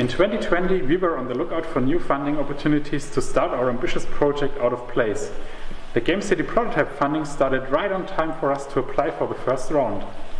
In 2020, we were on the lookout for new funding opportunities to start our ambitious project Out of Place. The Game City prototype funding started right on time for us to apply for the first round.